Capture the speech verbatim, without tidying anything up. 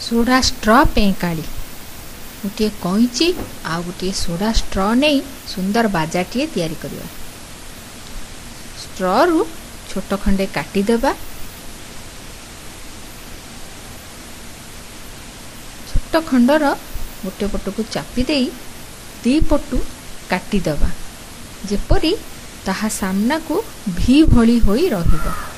Soda स्ट्र पेंकाड़ी गोटे कईची आ गोटे soda स्ट्र नहीं सुंदर बाजाटीए तैयारी करवा। स्ट्र रु छोट खंडे काटिदेबा। छोट खंडर गोटे पटू चापी दे दी पटू काटिदेबा जेपरी ताहा सामना को भी भली होई रहिबो।